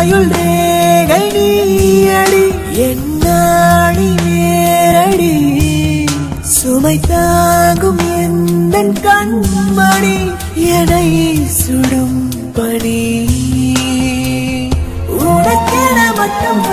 ஆயுள் ரேகை நீயடி என்னாடி நேரடி சுமை தாங்கும் எந்தன் கண்மணி என்னை சுடும் பணி உனக்கென மட்டும்